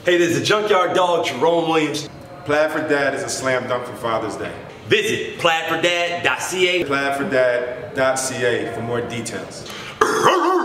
Hey, there's a junkyard dog, Jerome Williams. Plaid for Dad is a slam dunk for Father's Day. Visit plaidfordad.ca. Plaidfordad.ca for more details.